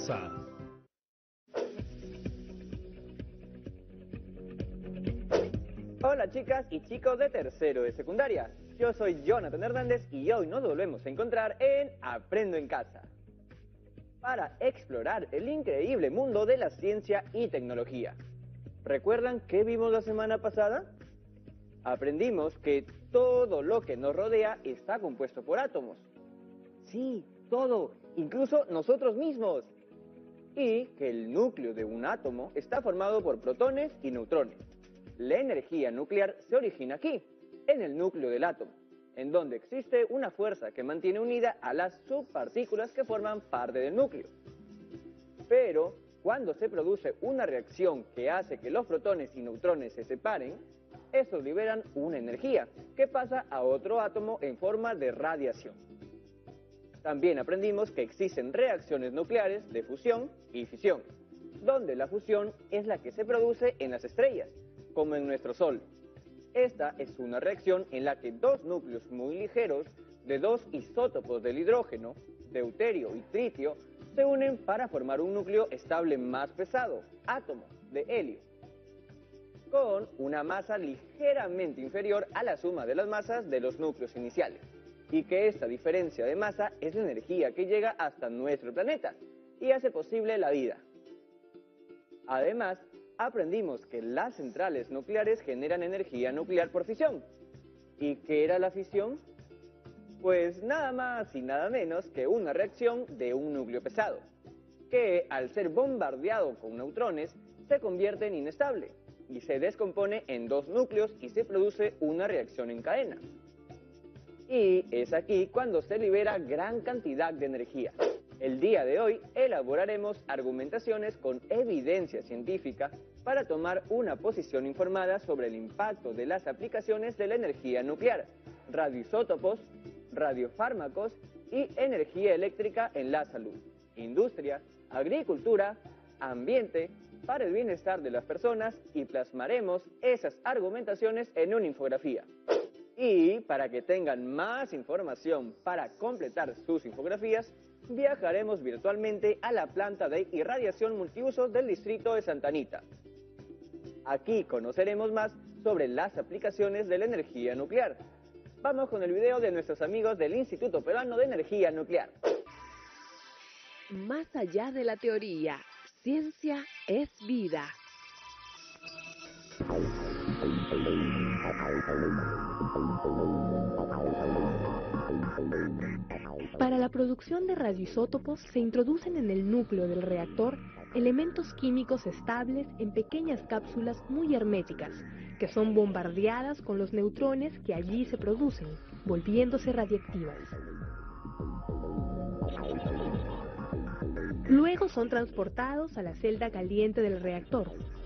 casa. Hola chicas y chicos de tercero de secundaria. Yo soy Jonathan Hernández y hoy nos volvemos a encontrar en Aprendo en Casa para explorar el increíble mundo de la ciencia y tecnología. ¿Recuerdan qué vimos la semana pasada? Aprendimos que todo lo que nos rodea está compuesto por átomos. Sí, todo, incluso nosotros mismos. Y que el núcleo de un átomo está formado por protones y neutrones. La energía nuclear se origina aquí, en el núcleo del átomo, en donde existe una fuerza que mantiene unida a las subpartículas que forman parte del núcleo. Pero, cuando se produce una reacción que hace que los protones y neutrones se separen, estos liberan una energía que pasa a otro átomo en forma de radiación. También aprendimos que existen reacciones nucleares de fusión y fisión, donde la fusión es la que se produce en las estrellas, como en nuestro Sol. Esta es una reacción en la que dos núcleos muy ligeros de dos isótopos del hidrógeno, deuterio y tritio, se unen para formar un núcleo estable más pesado, átomo de helio, con una masa ligeramente inferior a la suma de las masas de los núcleos iniciales, y que esta diferencia de masa es la energía que llega hasta nuestro planeta y hace posible la vida. Además, aprendimos que las centrales nucleares generan energía nuclear por fisión. ¿Y qué era la fisión? Pues nada más y nada menos que una reacción de un núcleo pesado, que al ser bombardeado con neutrones se convierte en inestable y se descompone en dos núcleos y se produce una reacción en cadena. Y es aquí cuando se libera gran cantidad de energía. El día de hoy elaboraremos argumentaciones con evidencia científica para tomar una posición informada sobre el impacto de las aplicaciones de la energía nuclear, radioisótopos, radiofármacos y energía eléctrica en la salud, industria, agricultura, ambiente, para el bienestar de las personas, y plasmaremos esas argumentaciones en una infografía. Y para que tengan más información para completar sus infografías, viajaremos virtualmente a la planta de irradiación multiusos del distrito de Santa Anita. Aquí conoceremos más sobre las aplicaciones de la energía nuclear. Vamos con el video de nuestros amigos del Instituto Peruano de Energía Nuclear. Más allá de la teoría, ciencia es vida. Para la producción de radioisótopos se introducen en el núcleo del reactor elementos químicos estables en pequeñas cápsulas muy herméticas, que son bombardeadas con los neutrones que allí se producen, volviéndose radiactivas. Luego son transportados a la celda caliente del reactor.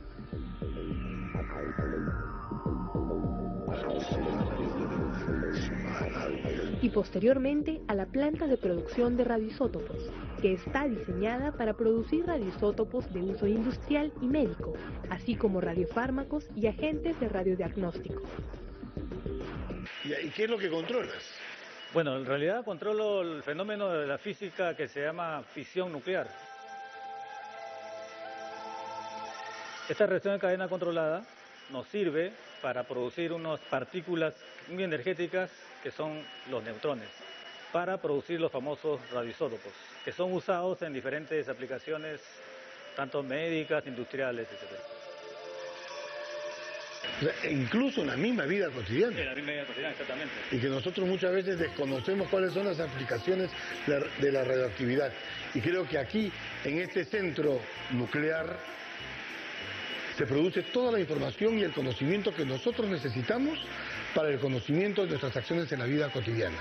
Y posteriormente a la planta de producción de radioisótopos, que está diseñada para producir radioisótopos de uso industrial y médico, así como radiofármacos y agentes de radiodiagnóstico. ¿Y qué es lo que controlas? Bueno, en realidad controlo el fenómeno de la física que se llama fisión nuclear. Esta reacción en cadena controlada nos sirve para producir unas partículas muy energéticas que son los neutrones, para producir los famosos radioisótopos, que son usados en diferentes aplicaciones, tanto médicas, industriales, etc. O sea, incluso en la misma vida cotidiana. En la misma vida cotidiana, exactamente. Y que nosotros muchas veces desconocemos cuáles son las aplicaciones de la radioactividad. Y creo que aquí, en este centro nuclear, se produce toda la información y el conocimiento que nosotros necesitamos para el conocimiento de nuestras acciones en la vida cotidiana.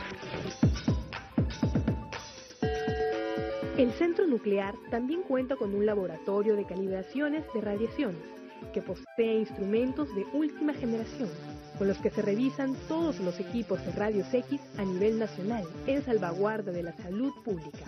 El centro nuclear también cuenta con un laboratorio de calibraciones de radiaciones, que posee instrumentos de última generación, con los que se revisan todos los equipos de rayos X a nivel nacional, en salvaguarda de la salud pública.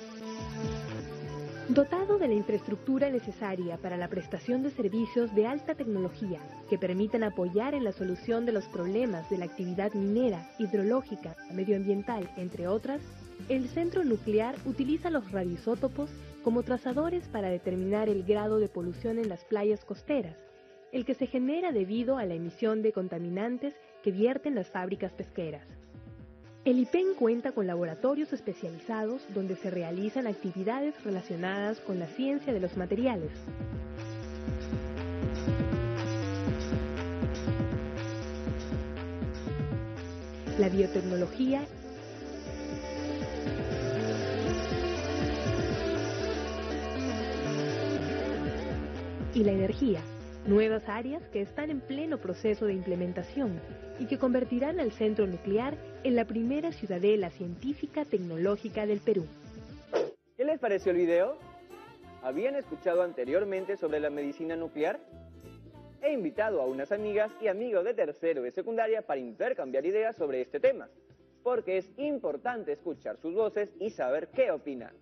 Dotado de la infraestructura necesaria para la prestación de servicios de alta tecnología que permitan apoyar en la solución de los problemas de la actividad minera, hidrológica, medioambiental, entre otras, el centro nuclear utiliza los radioisótopos como trazadores para determinar el grado de polución en las playas costeras, el que se genera debido a la emisión de contaminantes que vierten las fábricas pesqueras. El IPEN cuenta con laboratorios especializados donde se realizan actividades relacionadas con la ciencia de los materiales. La biotecnología y la energía, nuevas áreas que están en pleno proceso de implementación y que convertirán al centro nuclear en la primera ciudadela científica tecnológica del Perú. ¿Qué les pareció el video? ¿Habían escuchado anteriormente sobre la medicina nuclear? He invitado a unas amigas y amigos de tercero de secundaria para intercambiar ideas sobre este tema, porque es importante escuchar sus voces y saber qué opinan.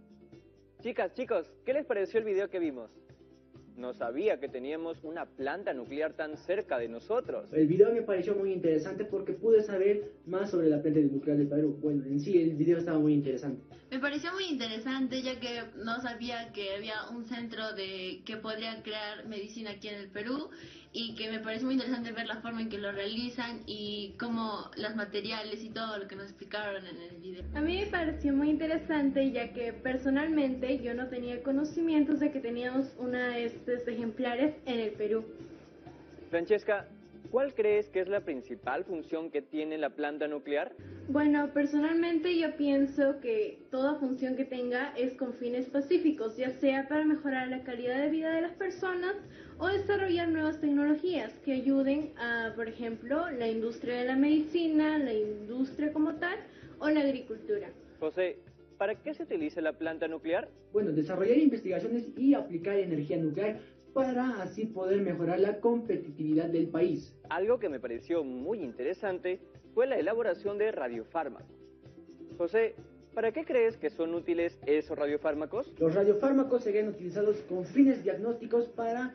Chicas, chicos, ¿qué les pareció el video que vimos? No sabía que teníamos una planta nuclear tan cerca de nosotros. El video me pareció muy interesante porque pude saber más sobre la planta nuclear del Perú. Bueno, en sí el video estaba muy interesante. Me pareció muy interesante ya que no sabía que había un centro que podría crear medicina aquí en el Perú y que me pareció muy interesante ver la forma en que lo realizan y cómo los materiales y todo lo que nos explicaron en el video. A mí me pareció muy interesante ya que personalmente yo no tenía conocimientos de que teníamos una de estos ejemplares en el Perú. Francesca, ¿cuál crees que es la principal función que tiene la planta nuclear? Bueno, personalmente yo pienso que toda función que tenga es con fines pacíficos, ya sea para mejorar la calidad de vida de las personas o desarrollar nuevas tecnologías que ayuden a, por ejemplo, la industria de la medicina, la industria como tal o la agricultura. José, ¿para qué se utiliza la planta nuclear? Bueno, desarrollar investigaciones y aplicar energía nuclear para así poder mejorar la competitividad del país. Algo que me pareció muy interesante fue la elaboración de radiofármacos. José, ¿para qué crees que son útiles esos radiofármacos? Los radiofármacos serían utilizados con fines diagnósticos para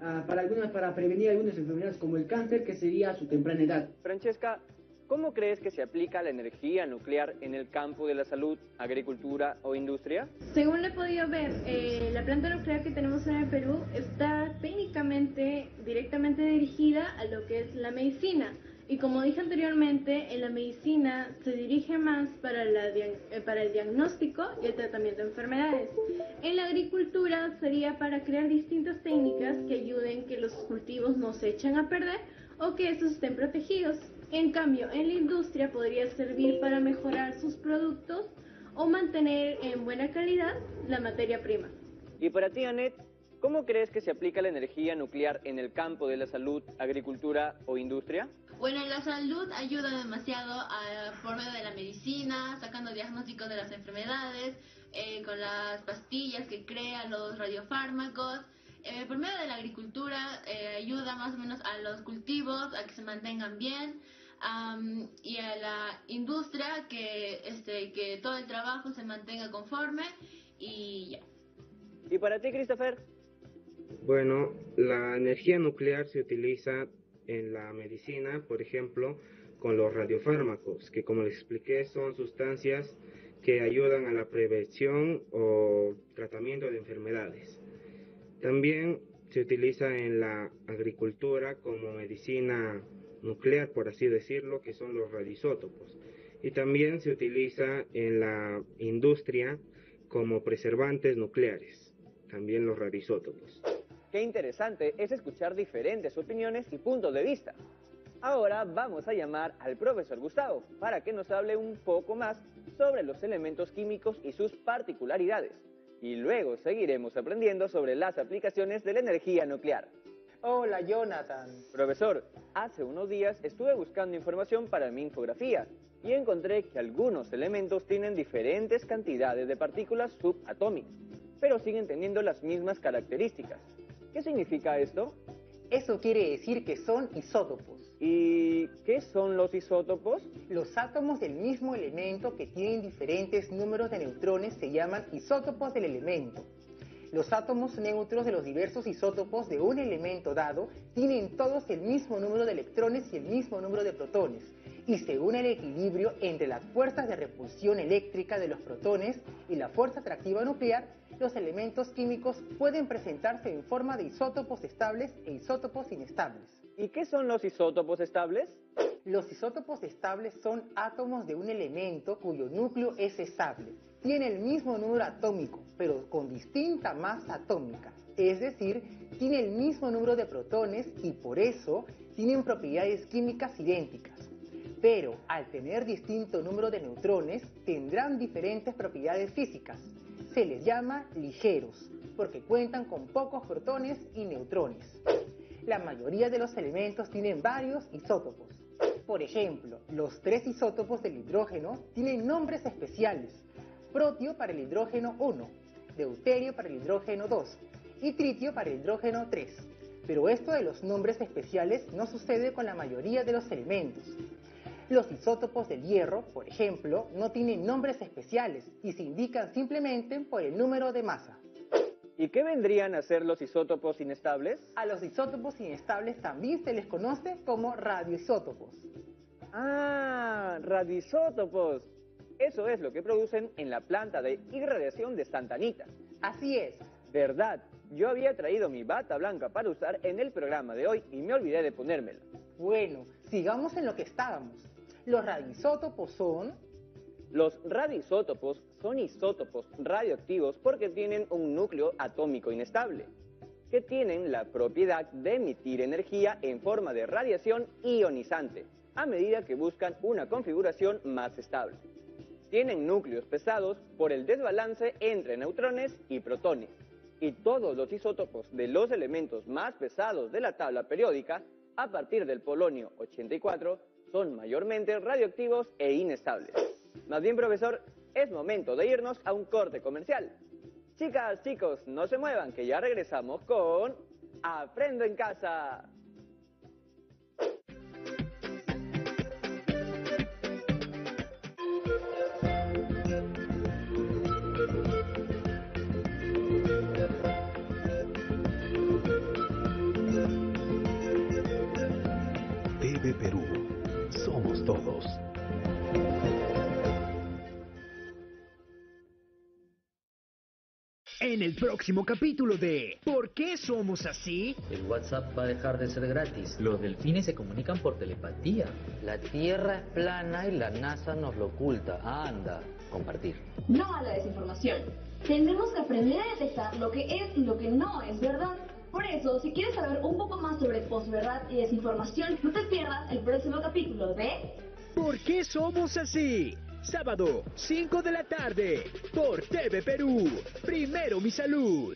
prevenir algunas enfermedades como el cáncer, que sería a su temprana edad. Francesca, ¿cómo crees que se aplica la energía nuclear en el campo de la salud, agricultura o industria? Según lo he podido ver, la planta nuclear que tenemos en el Perú está técnicamente directamente dirigida a lo que es la medicina. Y como dije anteriormente, en la medicina se dirige más para el diagnóstico y el tratamiento de enfermedades. En la agricultura sería para crear distintas técnicas que ayuden que los cultivos no se echen a perder o que estos estén protegidos. En cambio, en la industria podría servir para mejorar sus productos o mantener en buena calidad la materia prima. Y para ti, Annette, ¿cómo crees que se aplica la energía nuclear en el campo de la salud, agricultura o industria? Bueno, en la salud ayuda demasiado por medio de la medicina, sacando diagnósticos de las enfermedades, con las pastillas que crean los radiofármacos. Por medio de la agricultura ayuda más o menos a los cultivos a que se mantengan bien, y a la industria que todo el trabajo se mantenga conforme y ya. ¿Y para ti, Christopher? Bueno, la energía nuclear se utiliza en la medicina, por ejemplo, con los radiofármacos, que como les expliqué son sustancias que ayudan a la prevención o tratamiento de enfermedades. También se utiliza en la agricultura como medicina nuclear, por así decirlo, que son los radioisótopos. Y también se utiliza en la industria como preservantes nucleares, también los radioisótopos. Qué interesante es escuchar diferentes opiniones y puntos de vista. Ahora vamos a llamar al profesor Gustavo para que nos hable un poco más sobre los elementos químicos y sus particularidades. Y luego seguiremos aprendiendo sobre las aplicaciones de la energía nuclear. Hola, Jonathan. Profesor, hace unos días estuve buscando información para mi infografía y encontré que algunos elementos tienen diferentes cantidades de partículas subatómicas, pero siguen teniendo las mismas características. ¿Qué significa esto? Eso quiere decir que son isótopos. ¿Y qué son los isótopos? Los átomos del mismo elemento que tienen diferentes números de neutrones se llaman isótopos del elemento. Los átomos neutros de los diversos isótopos de un elemento dado tienen todos el mismo número de electrones y el mismo número de protones, y según el equilibrio entre las fuerzas de repulsión eléctrica de los protones y la fuerza atractiva nuclear, los elementos químicos pueden presentarse en forma de isótopos estables e isótopos inestables. ¿Y qué son los isótopos estables? Los isótopos estables son átomos de un elemento cuyo núcleo es estable. Tiene el mismo número atómico, pero con distinta masa atómica. Es decir, tiene el mismo número de protones y por eso tienen propiedades químicas idénticas. Pero al tener distinto número de neutrones, tendrán diferentes propiedades físicas. Se les llama ligeros, porque cuentan con pocos protones y neutrones. La mayoría de los elementos tienen varios isótopos. Por ejemplo, los 3 isótopos del hidrógeno tienen nombres especiales: protio para el hidrógeno 1, deuterio para el hidrógeno 2 y tritio para el hidrógeno 3. Pero esto de los nombres especiales no sucede con la mayoría de los elementos. Los isótopos del hierro, por ejemplo, no tienen nombres especiales y se indican simplemente por el número de masa. ¿Y qué vendrían a ser los isótopos inestables? A los isótopos inestables también se les conoce como radioisótopos. ¡Ah! Radioisótopos. Eso es lo que producen en la planta de irradiación de Santa Anita. Así es. ¿Verdad? Yo había traído mi bata blanca para usar en el programa de hoy y me olvidé de ponérmela. Bueno, sigamos en lo que estábamos. Los radioisótopos son... Los radioisótopos son isótopos radioactivos porque tienen un núcleo atómico inestable, que tienen la propiedad de emitir energía en forma de radiación ionizante, a medida que buscan una configuración más estable. Tienen núcleos pesados por el desbalance entre neutrones y protones, y todos los isótopos de los elementos más pesados de la tabla periódica, a partir del polonio 84, son mayormente radioactivos e inestables. Más bien, profesor, es momento de irnos a un corte comercial. Chicas, chicos, no se muevan, que ya regresamos con Aprendo en Casa. TV Perú. Somos todos. En el próximo capítulo de ¿Por qué somos así? El WhatsApp va a dejar de ser gratis. Los delfines se comunican por telepatía. La Tierra es plana y la NASA nos lo oculta. Anda, compartir. No a la desinformación. Tenemos que aprender a detectar lo que es y lo que no es verdad. Por eso, si quieres saber un poco más sobre posverdad y desinformación, no te pierdas el próximo capítulo de ¿Por qué somos así? Sábado, 5 de la tarde, por TV Perú. Primero mi salud.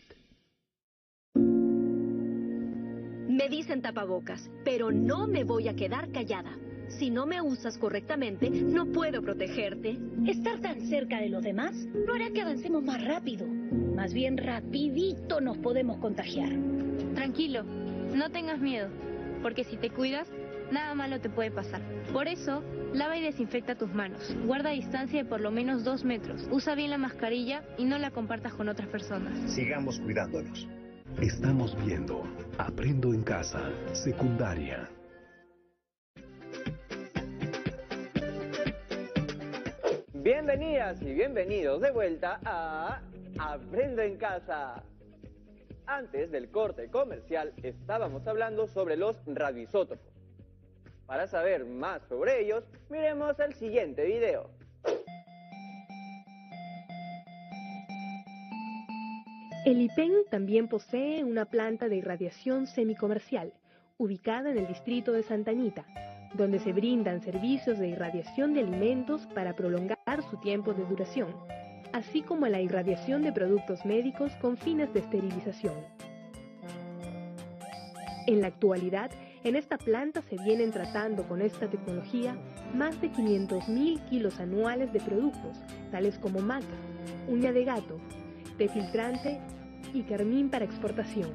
Me dicen tapabocas, pero no me voy a quedar callada. Si no me usas correctamente, no puedo protegerte. Estar tan cerca de los demás no hará que avancemos más rápido. Más bien rapidito nos podemos contagiar. Tranquilo, no tengas miedo, porque si te cuidas, nada malo te puede pasar. Por eso, lava y desinfecta tus manos. Guarda distancia de por lo menos 2 metros. Usa bien la mascarilla y no la compartas con otras personas. Sigamos cuidándonos. Estamos viendo Aprendo en Casa, secundaria. Bienvenidas y bienvenidos de vuelta a Aprendo en Casa. Antes del corte comercial estábamos hablando sobre los radioisótopos. Para saber más sobre ellos, miremos el siguiente video. El IPEN también posee una planta de irradiación semicomercial, ubicada en el distrito de Santa Anita, donde se brindan servicios de irradiación de alimentos para prolongar su tiempo de duración, así como la irradiación de productos médicos con fines de esterilización. En la actualidad, en esta planta se vienen tratando con esta tecnología más de 500.000 kilos anuales de productos, tales como maca, uña de gato, té filtrante y carmín para exportación.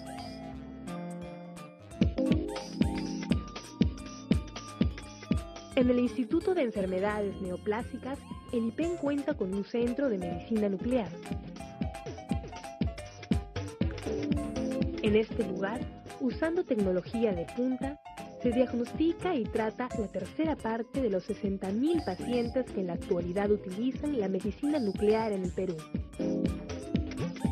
En el Instituto de Enfermedades Neoplásicas, el IPEN cuenta con un centro de medicina nuclear. En este lugar, usando tecnología de punta, se diagnostica y trata la tercera parte de los 60.000 pacientes que en la actualidad utilizan la medicina nuclear en el Perú.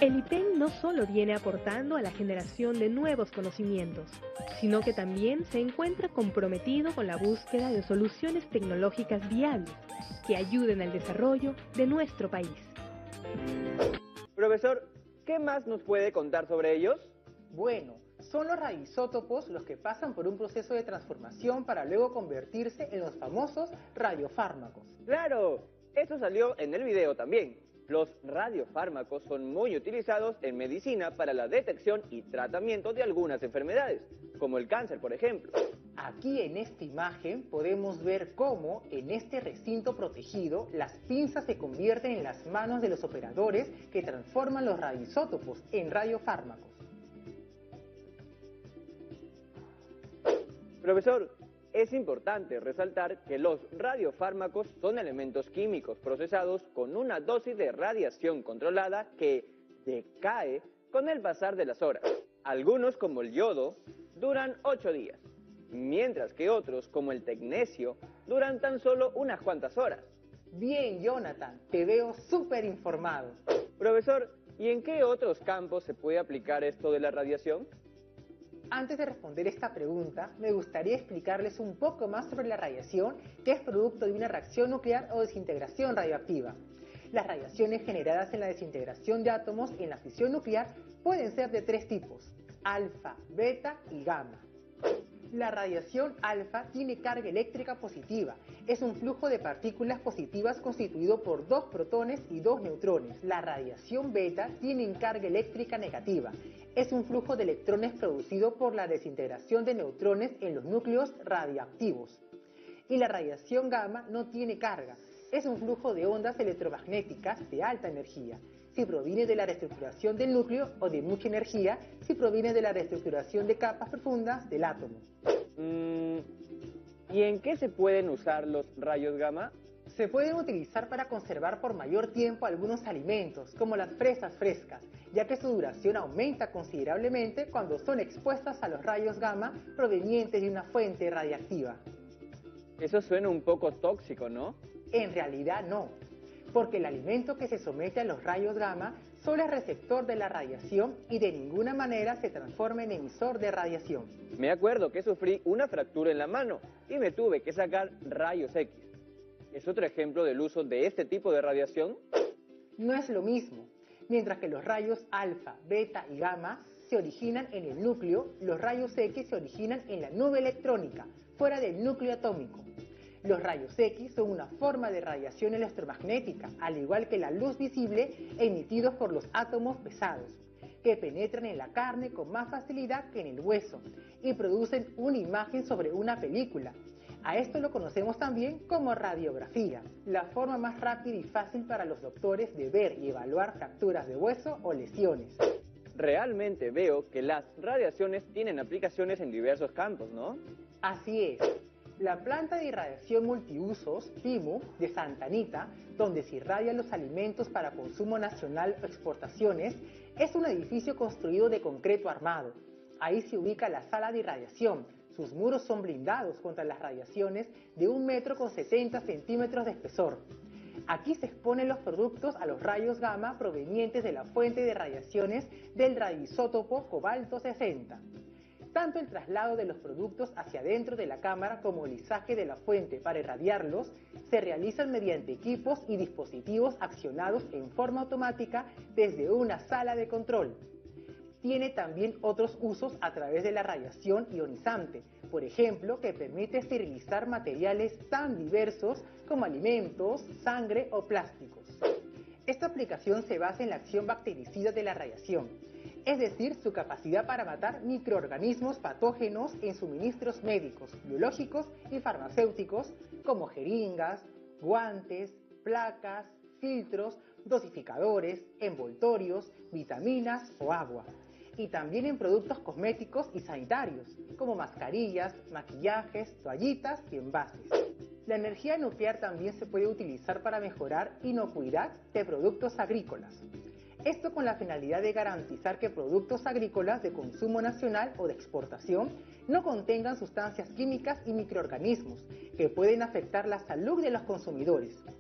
El IPEN no solo viene aportando a la generación de nuevos conocimientos, sino que también se encuentra comprometido con la búsqueda de soluciones tecnológicas viables que ayuden al desarrollo de nuestro país. Profesor, ¿qué más nos puede contar sobre ellos? Bueno, son los radioisótopos los que pasan por un proceso de transformación para luego convertirse en los famosos radiofármacos. ¡Claro! Eso salió en el video también. Los radiofármacos son muy utilizados en medicina para la detección y tratamiento de algunas enfermedades, como el cáncer, por ejemplo. Aquí en esta imagen podemos ver cómo en este recinto protegido las pinzas se convierten en las manos de los operadores que transforman los radioisótopos en radiofármacos. Profesor, es importante resaltar que los radiofármacos son elementos químicos procesados con una dosis de radiación controlada que decae con el pasar de las horas. Algunos, como el yodo, duran 8 días, mientras que otros, como el tecnesio, duran tan solo unas cuantas horas. Bien, Jonathan, te veo súper informado. Profesor, ¿y en qué otros campos se puede aplicar esto de la radiación? Antes de responder esta pregunta, me gustaría explicarles un poco más sobre la radiación, que es producto de una reacción nuclear o desintegración radioactiva. Las radiaciones generadas en la desintegración de átomos en la fisión nuclear pueden ser de 3 tipos: alfa, beta y gamma. La radiación alfa tiene carga eléctrica positiva. Es un flujo de partículas positivas constituido por 2 protones y 2 neutrones. La radiación beta tiene carga eléctrica negativa. Es un flujo de electrones producido por la desintegración de neutrones en los núcleos radioactivos. Y la radiación gamma no tiene carga. Es un flujo de ondas electromagnéticas de alta energía, si proviene de la reestructuración del núcleo, o de mucha energía, si proviene de la reestructuración de capas profundas del átomo. ¿Y en qué se pueden usar los rayos gamma? Se pueden utilizar para conservar por mayor tiempo algunos alimentos, como las fresas frescas, ya que su duración aumenta considerablemente cuando son expuestas a los rayos gamma provenientes de una fuente radiactiva. Eso suena un poco tóxico, ¿no? En realidad no, porque el alimento que se somete a los rayos gamma solo es receptor de la radiación y de ninguna manera se transforma en emisor de radiación. Me acuerdo que sufrí una fractura en la mano y me tuve que sacar rayos X. ¿Es otro ejemplo del uso de este tipo de radiación? No es lo mismo. Mientras que los rayos alfa, beta y gamma se originan en el núcleo, los rayos X se originan en la nube electrónica, fuera del núcleo atómico. Los rayos X son una forma de radiación electromagnética, al igual que la luz visible, emitidos por los átomos pesados, que penetran en la carne con más facilidad que en el hueso y producen una imagen sobre una película. A esto lo conocemos también como radiografía, la forma más rápida y fácil para los doctores de ver y evaluar fracturas de hueso o lesiones. Realmente veo que las radiaciones tienen aplicaciones en diversos campos, ¿no? Así es. La planta de irradiación multiusos, PIMU, de Santa Anita, donde se irradian los alimentos para consumo nacional o exportaciones, es un edificio construido de concreto armado. Ahí se ubica la sala de irradiación. Sus muros son blindados contra las radiaciones de 1,70 m de espesor. Aquí se exponen los productos a los rayos gamma provenientes de la fuente de radiaciones del radioisótopo cobalto 60. Tanto el traslado de los productos hacia adentro de la cámara como el izaje de la fuente para irradiarlos se realizan mediante equipos y dispositivos accionados en forma automática desde una sala de control. Tiene también otros usos a través de la radiación ionizante, por ejemplo, que permite esterilizar materiales tan diversos como alimentos, sangre o plásticos. Esta aplicación se basa en la acción bactericida de la radiación, es decir, su capacidad para matar microorganismos patógenos en suministros médicos, biológicos y farmacéuticos, como jeringas, guantes, placas, filtros, dosificadores, envoltorios, vitaminas o agua. Y también en productos cosméticos y sanitarios, como mascarillas, maquillajes, toallitas y envases. La energía nuclear también se puede utilizar para mejorar inocuidad de productos agrícolas. Esto con la finalidad de garantizar que productos agrícolas de consumo nacional o de exportación no contengan sustancias químicas y microorganismos que pueden afectar la salud de los consumidores.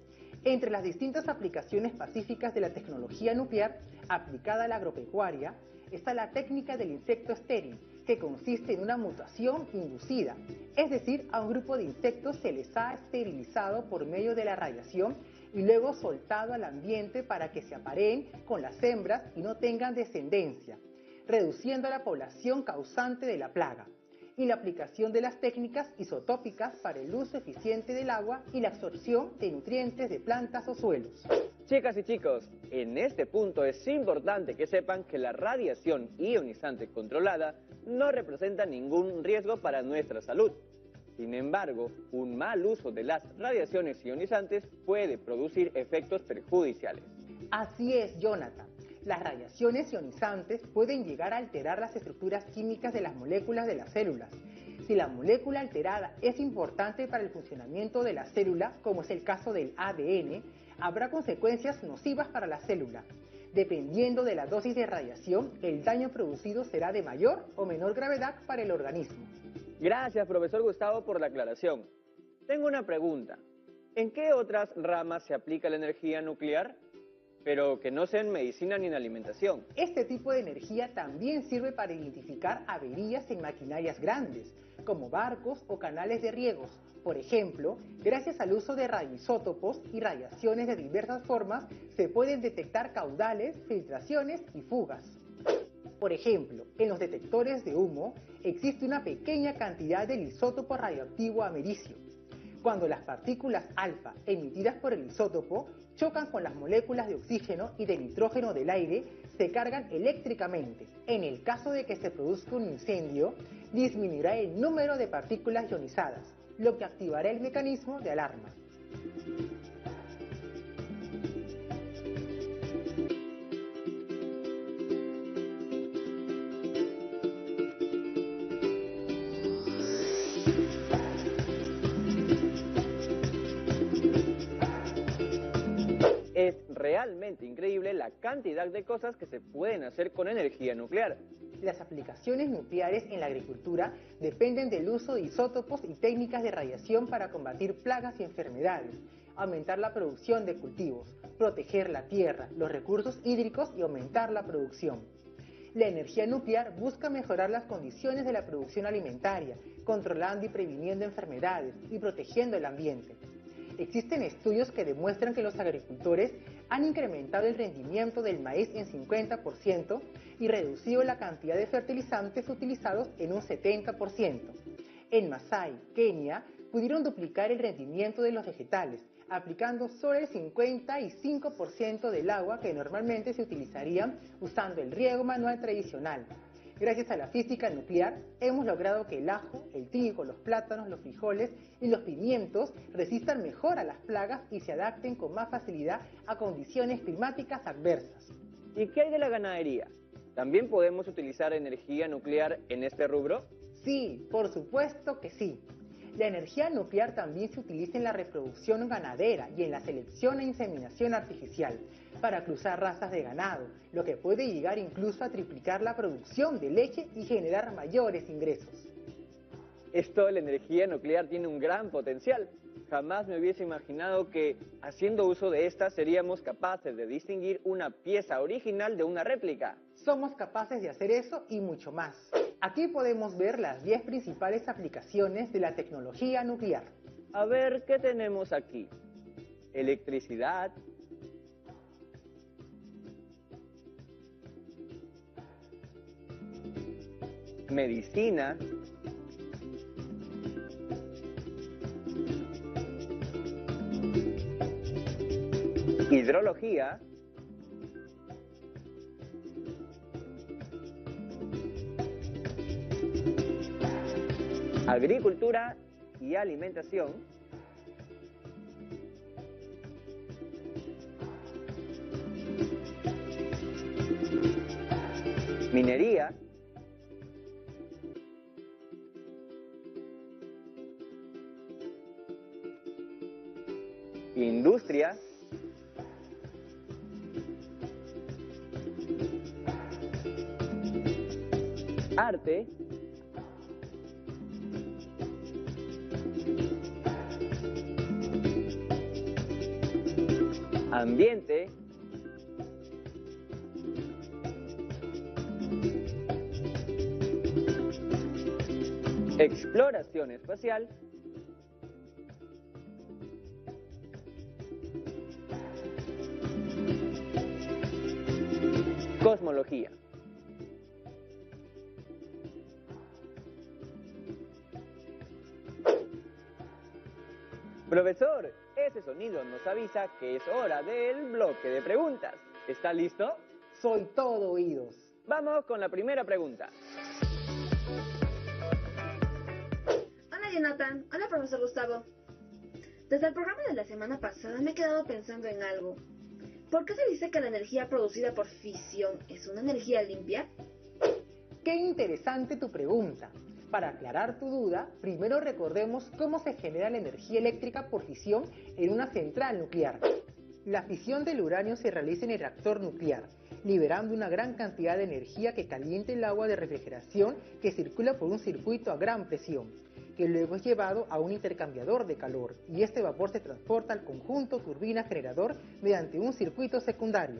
Entre las distintas aplicaciones pacíficas de la tecnología nuclear aplicada a la agropecuaria está la técnica del insecto estéril, que consiste en una mutación inducida, es decir, a un grupo de insectos se les ha esterilizado por medio de la radiación y luego soltado al ambiente para que se apareen con las hembras y no tengan descendencia, reduciendo la población causante de la plaga, y la aplicación de las técnicas isotópicas para el uso eficiente del agua y la absorción de nutrientes de plantas o suelos. Chicas y chicos, en este punto es importante que sepan que la radiación ionizante controlada no representa ningún riesgo para nuestra salud. Sin embargo, un mal uso de las radiaciones ionizantes puede producir efectos perjudiciales. Así es, Jonathan. Las radiaciones ionizantes pueden llegar a alterar las estructuras químicas de las moléculas de las células. Si la molécula alterada es importante para el funcionamiento de la célula, como es el caso del ADN, habrá consecuencias nocivas para la célula. Dependiendo de la dosis de radiación, el daño producido será de mayor o menor gravedad para el organismo. Gracias, profesor Gustavo, por la aclaración. Tengo una pregunta. ¿En qué otras ramas se aplica la energía nuclear? Pero que no sea en medicina ni en alimentación. Este tipo de energía también sirve para identificar averías en maquinarias grandes, como barcos o canales de riegos. Por ejemplo, gracias al uso de radioisótopos y radiaciones de diversas formas, se pueden detectar caudales, filtraciones y fugas. Por ejemplo, en los detectores de humo existe una pequeña cantidad del isótopo radioactivo americio. Cuando las partículas alfa emitidas por el isótopo chocan con las moléculas de oxígeno y de nitrógeno del aire, se cargan eléctricamente. En el caso de que se produzca un incendio, disminuirá el número de partículas ionizadas, lo que activará el mecanismo de alarma. Es realmente increíble la cantidad de cosas que se pueden hacer con energía nuclear. Las aplicaciones nucleares en la agricultura dependen del uso de isótopos y técnicas de radiación para combatir plagas y enfermedades, aumentar la producción de cultivos, proteger la tierra, los recursos hídricos y aumentar la producción. La energía nuclear busca mejorar las condiciones de la producción alimentaria, controlando y previniendo enfermedades y protegiendo el ambiente. Existen estudios que demuestran que los agricultores han incrementado el rendimiento del maíz en 50% y reducido la cantidad de fertilizantes utilizados en un 70%. En Masai, Kenia, pudieron duplicar el rendimiento de los vegetales, aplicando solo el 55% del agua que normalmente se utilizaría usando el riego manual tradicional. Gracias a la física nuclear, hemos logrado que el ajo, el trigo, los plátanos, los frijoles y los pimientos resistan mejor a las plagas y se adapten con más facilidad a condiciones climáticas adversas. ¿Y qué hay de la ganadería? ¿También podemos utilizar energía nuclear en este rubro? Sí, por supuesto que sí. La energía nuclear también se utiliza en la reproducción ganadera y en la selección e inseminación artificial para cruzar razas de ganado, lo que puede llegar incluso a triplicar la producción de leche y generar mayores ingresos. Esto de la energía nuclear tiene un gran potencial. Jamás me hubiese imaginado que, haciendo uso de esta, seríamos capaces de distinguir una pieza original de una réplica. Somos capaces de hacer eso y mucho más. Aquí podemos ver las 10 principales aplicaciones de la tecnología nuclear. A ver, ¿qué tenemos aquí? Electricidad, medicina, hidrología, agricultura y alimentación, minería, industria, arte, ambiente, exploración espacial, cosmología. Profesor, ese sonido nos avisa que es hora del bloque de preguntas. ¿Está listo? Soy todo oídos. Vamos con la primera pregunta. Hola Jonathan, hola profesor Gustavo. Desde el programa de la semana pasada me he quedado pensando en algo. ¿Por qué se dice que la energía producida por fisión es una energía limpia? Qué interesante tu pregunta. Para aclarar tu duda, primero recordemos cómo se genera la energía eléctrica por fisión en una central nuclear. La fisión del uranio se realiza en el reactor nuclear, liberando una gran cantidad de energía que calienta el agua de refrigeración que circula por un circuito a gran presión, que luego es llevado a un intercambiador de calor, y este vapor se transporta al conjunto turbina-generador mediante un circuito secundario.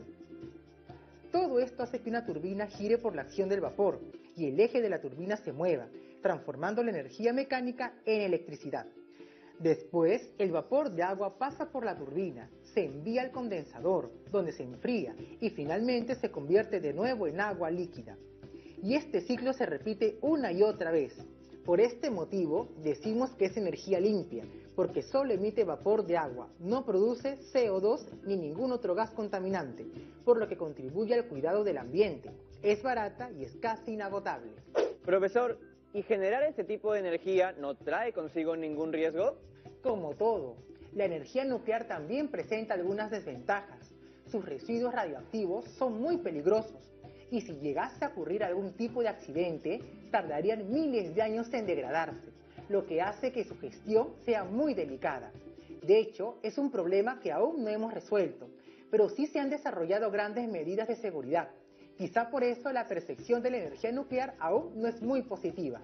Todo esto hace que una turbina gire por la acción del vapor, y el eje de la turbina se mueva, transformando la energía mecánica en electricidad. Después, el vapor de agua pasa por la turbina, se envía al condensador, donde se enfría, y finalmente se convierte de nuevo en agua líquida. Y este ciclo se repite una y otra vez. Por este motivo, decimos que es energía limpia, porque solo emite vapor de agua, no produce CO2 ni ningún otro gas contaminante, por lo que contribuye al cuidado del ambiente. Es barata y es casi inagotable. Profesor, ¿y generar este tipo de energía no trae consigo ningún riesgo? Como todo, la energía nuclear también presenta algunas desventajas. Sus residuos radioactivos son muy peligrosos, y si llegase a ocurrir algún tipo de accidente, tardarían miles de años en degradarse, lo que hace que su gestión sea muy delicada. De hecho, es un problema que aún no hemos resuelto, pero sí se han desarrollado grandes medidas de seguridad. Quizá por eso la percepción de la energía nuclear aún no es muy positiva.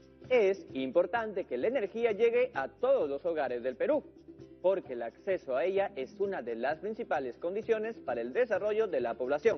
Es importante que la energía llegue a todos los hogares del Perú, porque el acceso a ella es una de las principales condiciones para el desarrollo de la población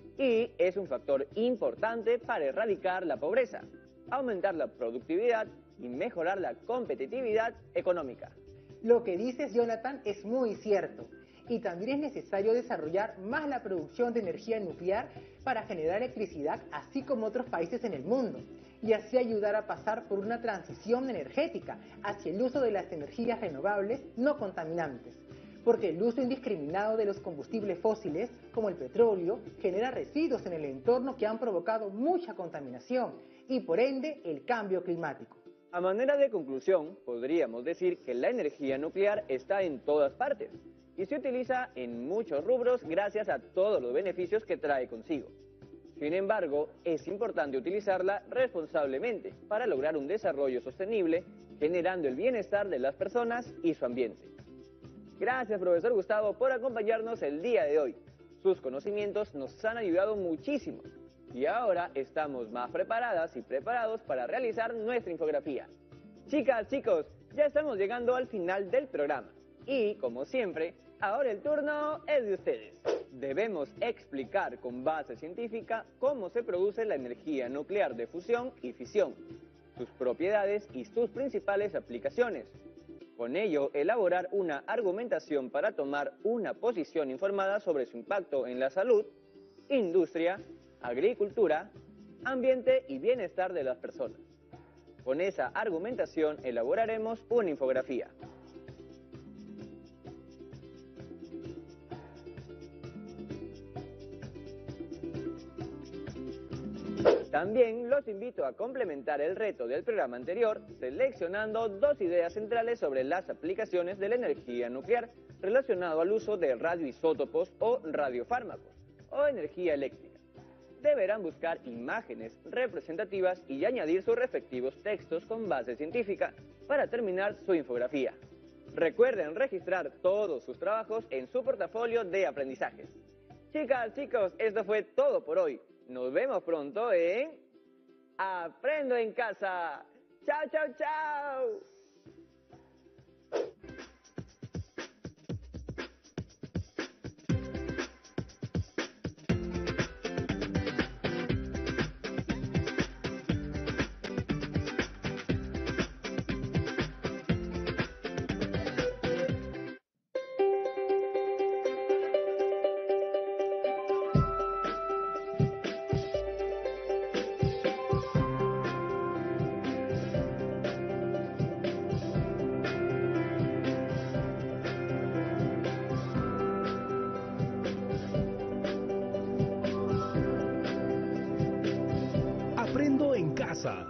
y es un factor importante para erradicar la pobreza, aumentar la productividad y mejorar la competitividad económica. Lo que dices, Jonathan, es muy cierto. Y también es necesario desarrollar más la producción de energía nuclear para generar electricidad, así como otros países en el mundo, y así ayudar a pasar por una transición energética hacia el uso de las energías renovables no contaminantes, porque el uso indiscriminado de los combustibles fósiles, como el petróleo, genera residuos en el entorno que han provocado mucha contaminación y por ende el cambio climático. A manera de conclusión, podríamos decir que la energía nuclear está en todas partes y se utiliza en muchos rubros gracias a todos los beneficios que trae consigo. Sin embargo, es importante utilizarla responsablemente para lograr un desarrollo sostenible, generando el bienestar de las personas y su ambiente. Gracias, profesor Gustavo, por acompañarnos el día de hoy. Sus conocimientos nos han ayudado muchísimo y ahora estamos más preparadas y preparados para realizar nuestra infografía. Chicas, chicos, ya estamos llegando al final del programa y, como siempre, ahora el turno es de ustedes. Debemos explicar con base científica cómo se produce la energía nuclear de fusión y fisión, sus propiedades y sus principales aplicaciones. Con ello, elaborar una argumentación para tomar una posición informada sobre su impacto en la salud, industria, agricultura, ambiente y bienestar de las personas. Con esa argumentación elaboraremos una infografía. También los invito a complementar el reto del programa anterior seleccionando 2 ideas centrales sobre las aplicaciones de la energía nuclear relacionado al uso de radioisótopos o radiofármacos o energía eléctrica. Deberán buscar imágenes representativas y añadir sus respectivos textos con base científica para terminar su infografía. Recuerden registrar todos sus trabajos en su portafolio de aprendizajes. Chicas, chicos, esto fue todo por hoy. Nos vemos pronto en Aprendo en Casa. ¡Chao, chao, chao! casa.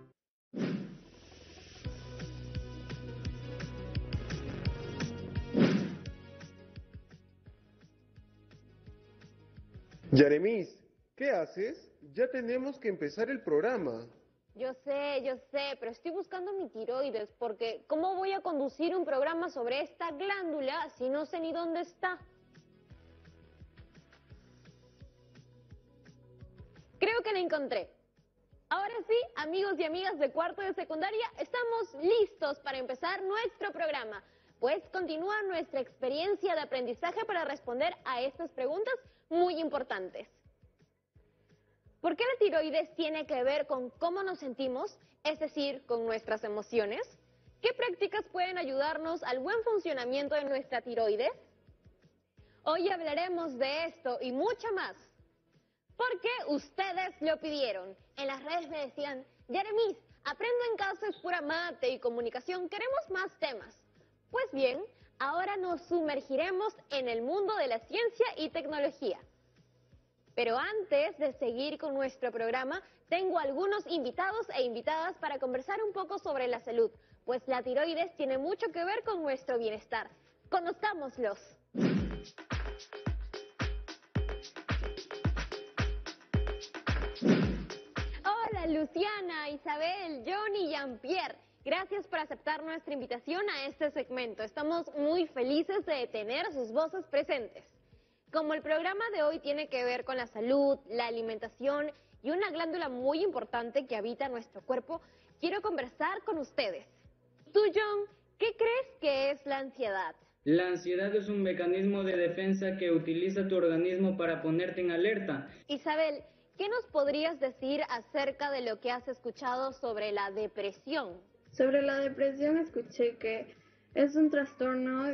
Yaremis, ¿qué haces? Ya tenemos que empezar el programa. Yo sé, pero estoy buscando mi tiroides porque ¿cómo voy a conducir un programa sobre esta glándula si no sé ni dónde está? Creo que la encontré. Ahora sí, amigos y amigas de cuarto de secundaria, estamos listos para empezar nuestro programa. Pues continúa nuestra experiencia de aprendizaje para responder a estas preguntas muy importantes. ¿Por qué la tiroides tiene que ver con cómo nos sentimos, es decir, con nuestras emociones? ¿Qué prácticas pueden ayudarnos al buen funcionamiento de nuestra tiroides? Hoy hablaremos de esto y mucho más, porque ustedes lo pidieron. En las redes me decían, Yaremis, Aprendo en Casa es pura mate y comunicación, queremos más temas. Pues bien, ahora nos sumergiremos en el mundo de la ciencia y tecnología. Pero antes de seguir con nuestro programa, tengo algunos invitados e invitadas para conversar un poco sobre la salud, pues la tiroides tiene mucho que ver con nuestro bienestar. Conozcámoslos. Hola Luciana, Isabel, Johnny y Jean-Pierre. Gracias por aceptar nuestra invitación a este segmento. Estamos muy felices de tener sus voces presentes. Como el programa de hoy tiene que ver con la salud, la alimentación y una glándula muy importante que habita nuestro cuerpo, quiero conversar con ustedes. Tú, John, ¿qué crees que es la ansiedad? La ansiedad es un mecanismo de defensa que utiliza tu organismo para ponerte en alerta. Isabel, ¿qué nos podrías decir acerca de lo que has escuchado sobre la depresión? Sobre la depresión escuché que es un trastorno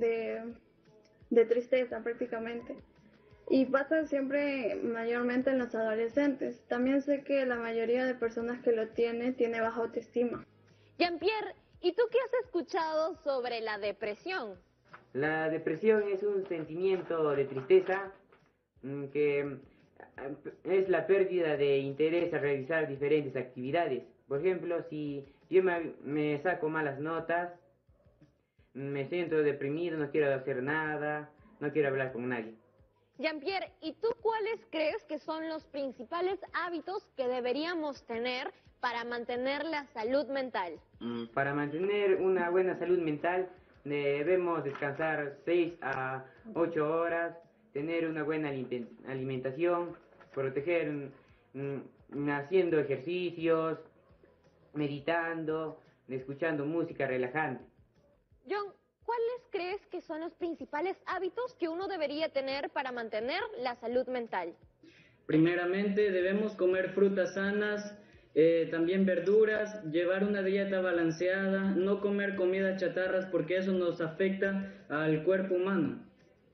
de tristeza prácticamente y pasa siempre mayormente en los adolescentes. También sé que la mayoría de personas que lo tiene baja autoestima. Jean-Pierre, ¿y tú qué has escuchado sobre la depresión? La depresión es un sentimiento de tristeza que es la pérdida de interés a realizar diferentes actividades. Por ejemplo, si yo me saco malas notas, me siento deprimido, no quiero hacer nada, no quiero hablar con nadie. Jean-Pierre, ¿y tú cuáles crees que son los principales hábitos que deberíamos tener para mantener la salud mental? Para mantener una buena salud mental debemos descansar 6 a 8 horas, tener una buena alimentación, proteger haciendo ejercicios, meditando, escuchando música relajante. John, ¿cuáles crees que son los principales hábitos que uno debería tener para mantener la salud mental? Primeramente debemos comer frutas sanas, también verduras, llevar una dieta balanceada, no comer comidas chatarras porque eso nos afecta al cuerpo humano.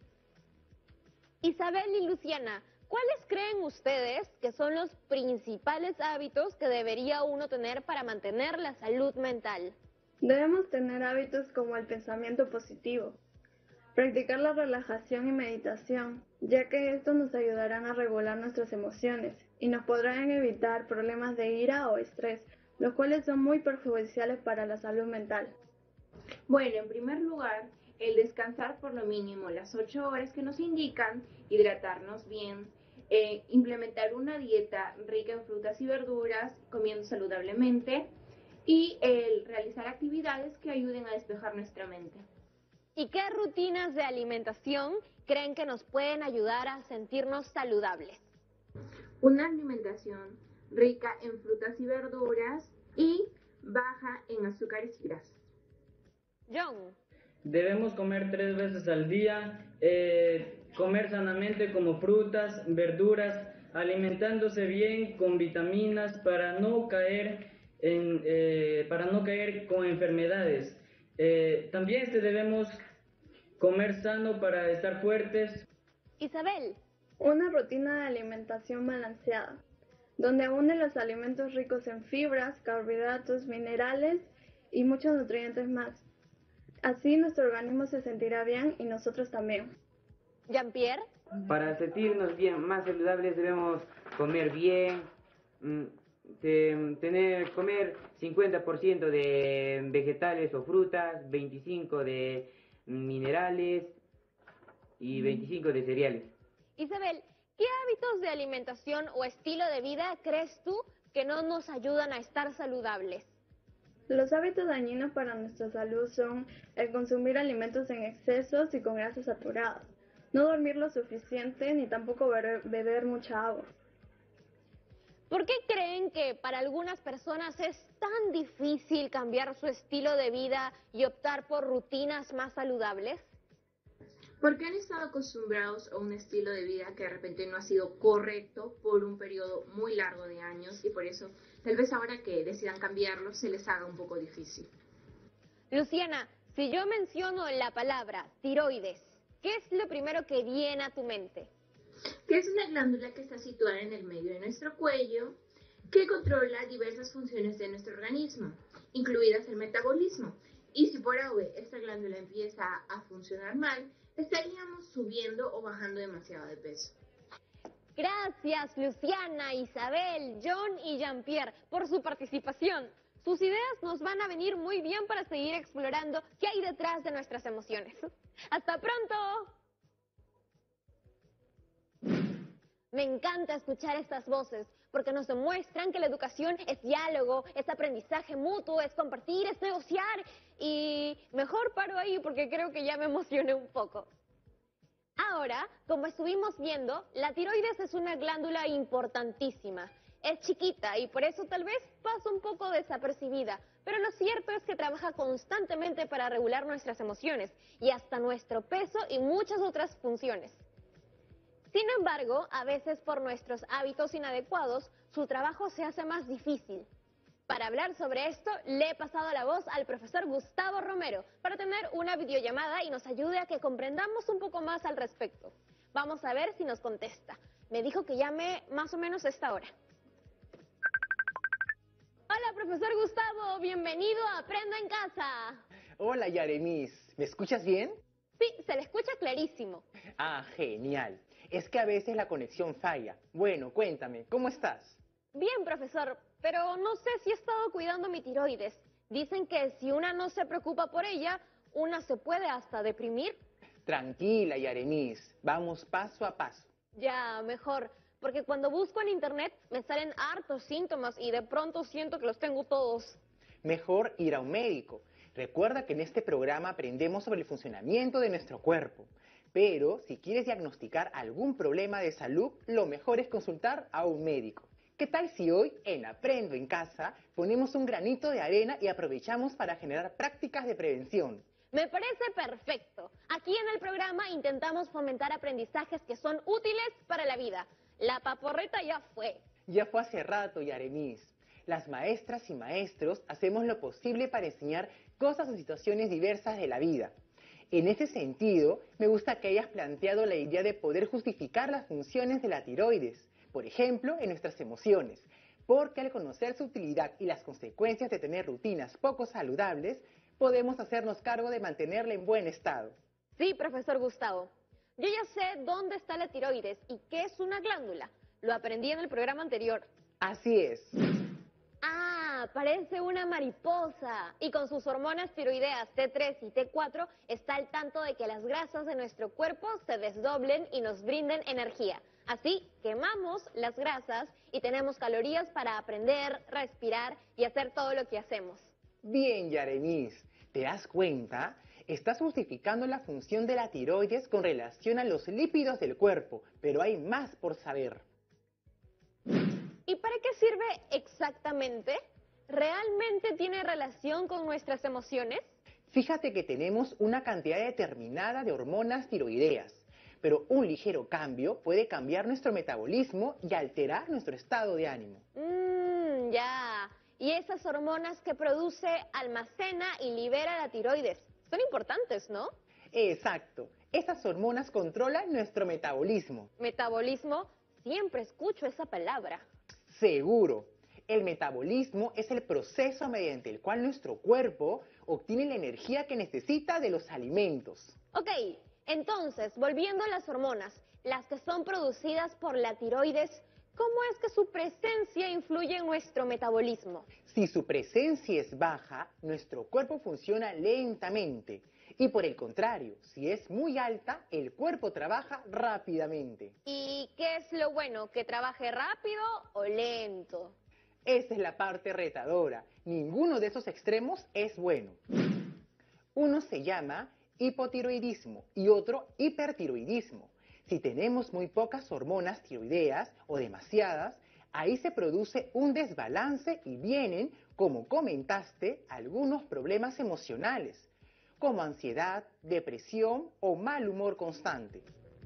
Isabel y Luciana, ¿cuáles creen ustedes que son los principales hábitos que debería uno tener para mantener la salud mental? Debemos tener hábitos como el pensamiento positivo, practicar la relajación y meditación, ya que estos nos ayudarán a regular nuestras emociones y nos podrán evitar problemas de ira o estrés, los cuales son muy perjudiciales para la salud mental. Bueno, en primer lugar, el descansar por lo mínimo las 8 horas que nos indican, hidratarnos bien, implementar una dieta rica en frutas y verduras, comiendo saludablemente, y el realizar actividades que ayuden a despejar nuestra mente. ¿Y qué rutinas de alimentación creen que nos pueden ayudar a sentirnos saludables? Una alimentación rica en frutas y verduras y baja en azúcares y grasas. John. Debemos comer 3 veces al día, comer sanamente como frutas, verduras, alimentándose bien con vitaminas para no caer con enfermedades. También debemos comer sano para estar fuertes. Isabel. Una rutina de alimentación balanceada, donde une los alimentos ricos en fibras, carbohidratos, minerales y muchos nutrientes más. Así nuestro organismo se sentirá bien y nosotros también. Jean-Pierre. Para sentirnos bien, más saludables debemos comer bien, comer 50% de vegetales o frutas, 25% de minerales y 25% de cereales. Isabel, ¿qué hábitos de alimentación o estilo de vida crees tú que no nos ayudan a estar saludables? Los hábitos dañinos para nuestra salud son el consumir alimentos en excesos y con grasas saturadas, no dormir lo suficiente ni tampoco beber mucha agua. ¿Por qué creen que para algunas personas es tan difícil cambiar su estilo de vida y optar por rutinas más saludables? Porque han estado acostumbrados a un estilo de vida que de repente no ha sido correcto por un periodo muy largo de años y por eso tal vez ahora que decidan cambiarlo se les haga un poco difícil. Luciana, si yo menciono la palabra tiroides, ¿qué es lo primero que viene a tu mente? Que es una glándula que está situada en el medio de nuestro cuello que controla diversas funciones de nuestro organismo, incluidas el metabolismo. Y si por ahora esta glándula empieza a funcionar mal, estaríamos subiendo o bajando demasiado de peso. Gracias, Luciana, Isabel, John y Jean-Pierre, por su participación. Sus ideas nos van a venir muy bien para seguir explorando qué hay detrás de nuestras emociones. ¡Hasta pronto! Me encanta escuchar estas voces porque nos demuestran que la educación es diálogo, es aprendizaje mutuo, es compartir, es negociar. Y mejor paro ahí porque creo que ya me emocioné un poco. Ahora, como estuvimos viendo, la tiroides es una glándula importantísima. Es chiquita y por eso tal vez pasa un poco desapercibida, pero lo cierto es que trabaja constantemente para regular nuestras emociones y hasta nuestro peso y muchas otras funciones. Sin embargo, a veces por nuestros hábitos inadecuados, su trabajo se hace más difícil. Para hablar sobre esto, le he pasado la voz al profesor Gustavo Romero para tener una videollamada y nos ayude a que comprendamos un poco más al respecto. Vamos a ver si nos contesta. Me dijo que llame más o menos a esta hora. Hola, profesor Gustavo, bienvenido a Aprendo en Casa. Hola, Yaremis, ¿me escuchas bien? Sí, se le escucha clarísimo. Ah, genial. Es que a veces la conexión falla. Bueno, cuéntame, ¿cómo estás? Bien, profesor, pero no sé si he estado cuidando mi tiroides. Dicen que si una no se preocupa por ella, una se puede hasta deprimir. Tranquila, Yaremis, vamos paso a paso. Ya, mejor, porque cuando busco en internet me salen hartos síntomas y de pronto siento que los tengo todos. Mejor ir a un médico. Recuerda que en este programa aprendemos sobre el funcionamiento de nuestro cuerpo. Pero si quieres diagnosticar algún problema de salud, lo mejor es consultar a un médico. ¿Qué tal si hoy, en Aprendo en Casa, ponemos un granito de arena y aprovechamos para generar prácticas de prevención? Me parece perfecto. Aquí en el programa intentamos fomentar aprendizajes que son útiles para la vida. La paporreta ya fue. Ya fue hace rato, Yaremis. Las maestras y maestros hacemos lo posible para enseñar cosas o situaciones diversas de la vida. En ese sentido, me gusta que hayas planteado la idea de poder justificar las funciones de la tiroides, por ejemplo, en nuestras emociones, porque al conocer su utilidad y las consecuencias de tener rutinas poco saludables, podemos hacernos cargo de mantenerla en buen estado. Sí, profesor Gustavo. Yo ya sé dónde está la tiroides y qué es una glándula. Lo aprendí en el programa anterior. Así es. Ah, parece una mariposa. Y con sus hormonas tiroideas T3 y T4 está al tanto de que las grasas de nuestro cuerpo se desdoblen y nos brinden energía. Así quemamos las grasas y tenemos calorías para aprender, respirar y hacer todo lo que hacemos. Bien, Yaremis. ¿Te das cuenta? Estás justificando la función de la tiroides con relación a los lípidos del cuerpo, pero hay más por saber. ¿Y para qué sirve exactamente? ¿Realmente tiene relación con nuestras emociones? Fíjate que tenemos una cantidad determinada de hormonas tiroideas, pero un ligero cambio puede cambiar nuestro metabolismo y alterar nuestro estado de ánimo. Ya. Y esas hormonas que produce, almacena y libera la tiroides son importantes, ¿no? Exacto. Esas hormonas controlan nuestro metabolismo. ¿Metabolismo? Siempre escucho esa palabra. Seguro. El metabolismo es el proceso mediante el cual nuestro cuerpo obtiene la energía que necesita de los alimentos. Ok, entonces, volviendo a las hormonas, las que son producidas por la tiroides, ¿cómo es que su presencia influye en nuestro metabolismo? Si su presencia es baja, nuestro cuerpo funciona lentamente. Y por el contrario, si es muy alta, el cuerpo trabaja rápidamente. ¿Y qué es lo bueno? ¿Que trabaje rápido o lento? Esa es la parte retadora. Ninguno de esos extremos es bueno. Uno se llama hipotiroidismo y otro hipertiroidismo. Si tenemos muy pocas hormonas tiroideas o demasiadas, ahí se produce un desbalance y vienen, como comentaste, algunos problemas emocionales, como ansiedad, depresión o mal humor constante.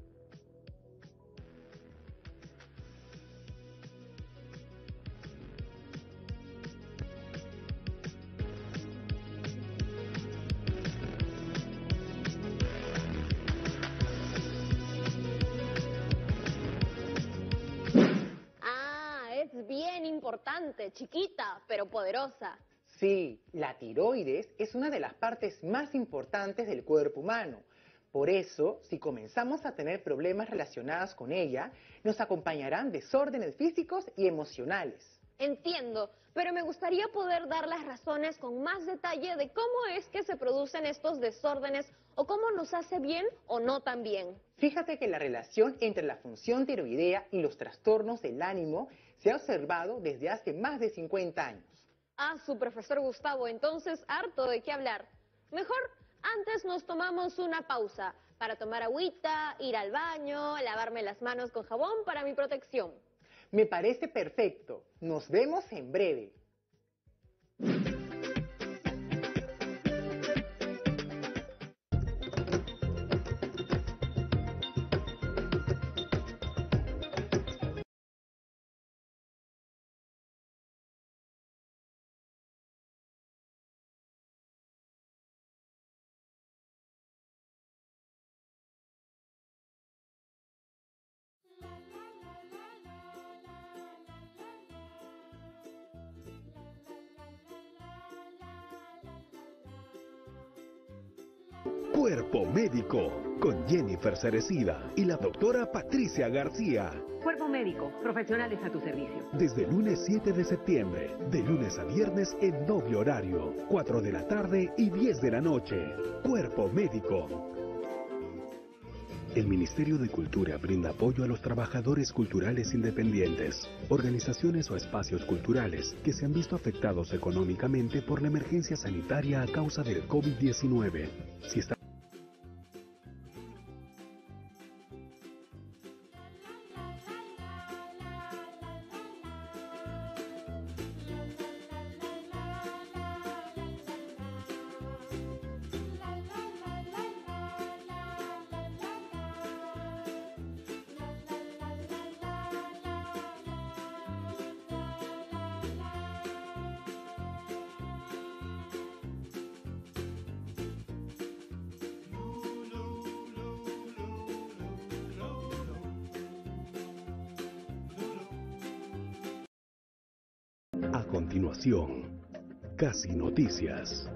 Es bien importante, chiquita, pero poderosa. Sí, la tiroides es una de las partes más importantes del cuerpo humano. Por eso, si comenzamos a tener problemas relacionados con ella, nos acompañarán desórdenes físicos y emocionales. Entiendo, pero me gustaría poder dar las razones con más detalle de cómo es que se producen estos desórdenes o cómo nos hace bien o no tan bien. Fíjate que la relación entre la función tiroidea y los trastornos del ánimo se ha observado desde hace más de 50 años. Ah, su profesor Gustavo, entonces harto de qué hablar. Mejor antes nos tomamos una pausa para tomar agüita, ir al baño, lavarme las manos con jabón para mi protección. Me parece perfecto. Nos vemos en breve. Cuerpo Médico, con Jennifer Cerecida y la doctora Patricia García. Cuerpo Médico, profesionales a tu servicio. Desde el lunes 7 de septiembre, de lunes a viernes en doble horario, 4 de la tarde y 10 de la noche. Cuerpo Médico. El Ministerio de Cultura brinda apoyo a los trabajadores culturales independientes, organizaciones o espacios culturales que se han visto afectados económicamente por la emergencia sanitaria a causa del COVID-19. Si está A continuación, Casi Noticias.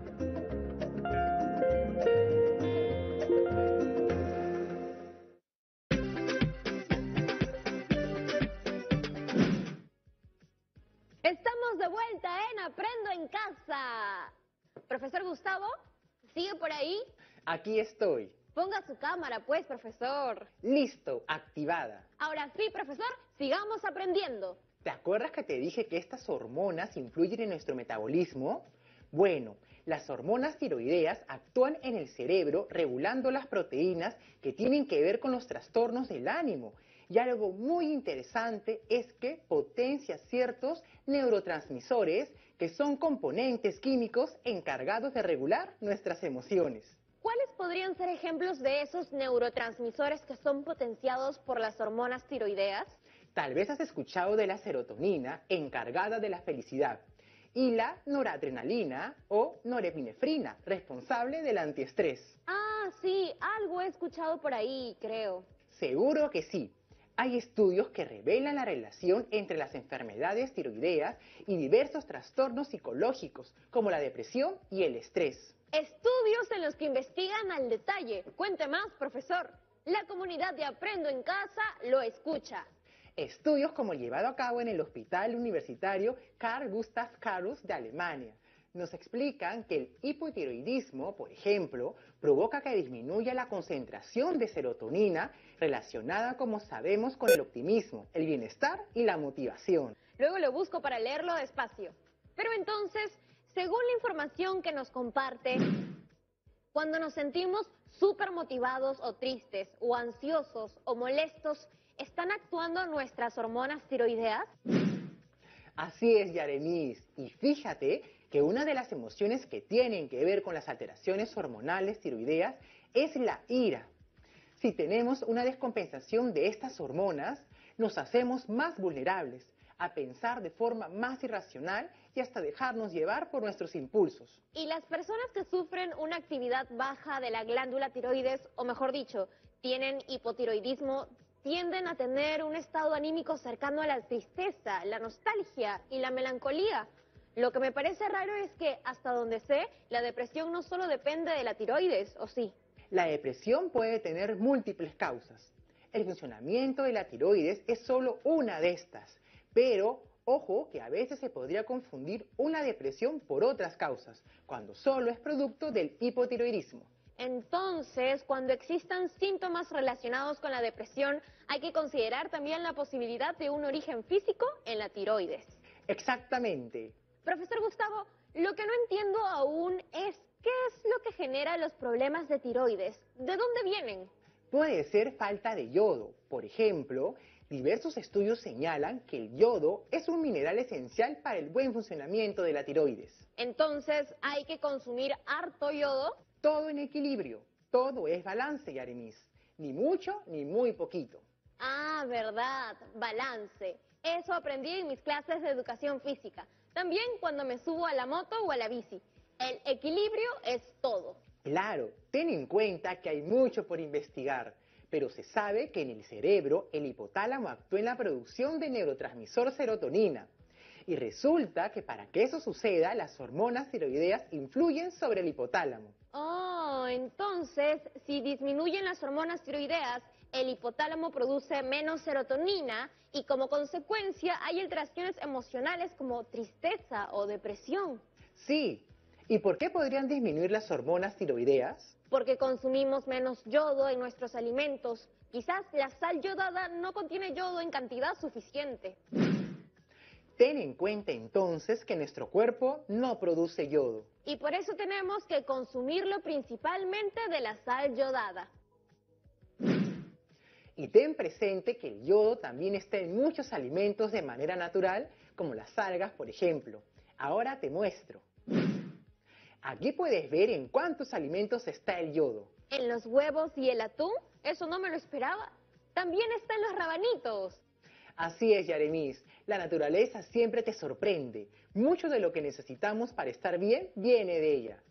Estamos de vuelta en Aprendo en Casa. Profesor Gustavo, ¿sigue por ahí? Aquí estoy. Ponga su cámara, pues, profesor. Listo, activada. Ahora sí, profesor, sigamos aprendiendo. ¿Te acuerdas que te dije que estas hormonas influyen en nuestro metabolismo? Bueno, las hormonas tiroideas actúan en el cerebro regulando las proteínas que tienen que ver con los trastornos del ánimo. Y algo muy interesante es que potencia ciertos neurotransmisores que son componentes químicos encargados de regular nuestras emociones. ¿Cuáles podrían ser ejemplos de esos neurotransmisores que son potenciados por las hormonas tiroideas? Tal vez has escuchado de la serotonina, encargada de la felicidad, y la noradrenalina o norepinefrina, responsable del antiestrés. Ah, sí, algo he escuchado por ahí, creo. Seguro que sí. Hay estudios que revelan la relación entre las enfermedades tiroideas y diversos trastornos psicológicos, como la depresión y el estrés. Estudios en los que investigan al detalle. Cuente más, profesor. La comunidad de Aprendo en Casa lo escucha. Estudios como el llevado a cabo en el Hospital Universitario Carl Gustav Karus de Alemania nos explican que el hipotiroidismo, por ejemplo, provoca que disminuya la concentración de serotonina relacionada, como sabemos, con el optimismo, el bienestar y la motivación. Luego lo busco para leerlo despacio. Pero entonces, según la información que nos comparte, cuando nos sentimos súper motivados o tristes o ansiosos o molestos, ¿están actuando nuestras hormonas tiroideas? Así es, Yaremis. Y fíjate que una de las emociones que tienen que ver con las alteraciones hormonales tiroideas es la ira. Si tenemos una descompensación de estas hormonas, nos hacemos más vulnerables a pensar de forma más irracional y hasta dejarnos llevar por nuestros impulsos. Y las personas que sufren una actividad baja de la glándula tiroides, o mejor dicho, tienen hipotiroidismo, tienden a tener un estado anímico cercano a la tristeza, la nostalgia y la melancolía. Lo que me parece raro es que, hasta donde sé, la depresión no solo depende de la tiroides, ¿o sí? La depresión puede tener múltiples causas. El funcionamiento de la tiroides es solo una de estas, pero ojo que a veces se podría confundir una depresión por otras causas, cuando solo es producto del hipotiroidismo. Entonces, cuando existan síntomas relacionados con la depresión, hay que considerar también la posibilidad de un origen físico en la tiroides. Exactamente. Profesor Gustavo, lo que no entiendo aún es qué es lo que genera los problemas de tiroides. ¿De dónde vienen? Puede ser falta de yodo. Por ejemplo, diversos estudios señalan que el yodo es un mineral esencial para el buen funcionamiento de la tiroides. Entonces, ¿hay que consumir harto yodo? Todo en equilibrio. Todo es balance, Yaremis. Ni mucho ni muy poquito. Ah, verdad, balance. Eso aprendí en mis clases de educación física. También cuando me subo a la moto o a la bici. El equilibrio es todo. Claro, ten en cuenta que hay mucho por investigar, pero se sabe que en el cerebro el hipotálamo actúa en la producción de neurotransmisor serotonina. Y resulta que para que eso suceda, las hormonas tiroideas influyen sobre el hipotálamo. Oh, entonces, si disminuyen las hormonas tiroideas, el hipotálamo produce menos serotonina y como consecuencia hay alteraciones emocionales como tristeza o depresión. Sí. ¿Y por qué podrían disminuir las hormonas tiroideas? Porque consumimos menos yodo en nuestros alimentos. Quizás la sal yodada no contiene yodo en cantidad suficiente. Ten en cuenta entonces que nuestro cuerpo no produce yodo. Y por eso tenemos que consumirlo principalmente de la sal yodada. Y ten presente que el yodo también está en muchos alimentos de manera natural, como las algas, por ejemplo. Ahora te muestro. Aquí puedes ver en cuántos alimentos está el yodo. ¿En los huevos y el atún? Eso no me lo esperaba. También está en los rabanitos. Así es, Yaremis. La naturaleza siempre te sorprende. Mucho de lo que necesitamos para estar bien viene de ella.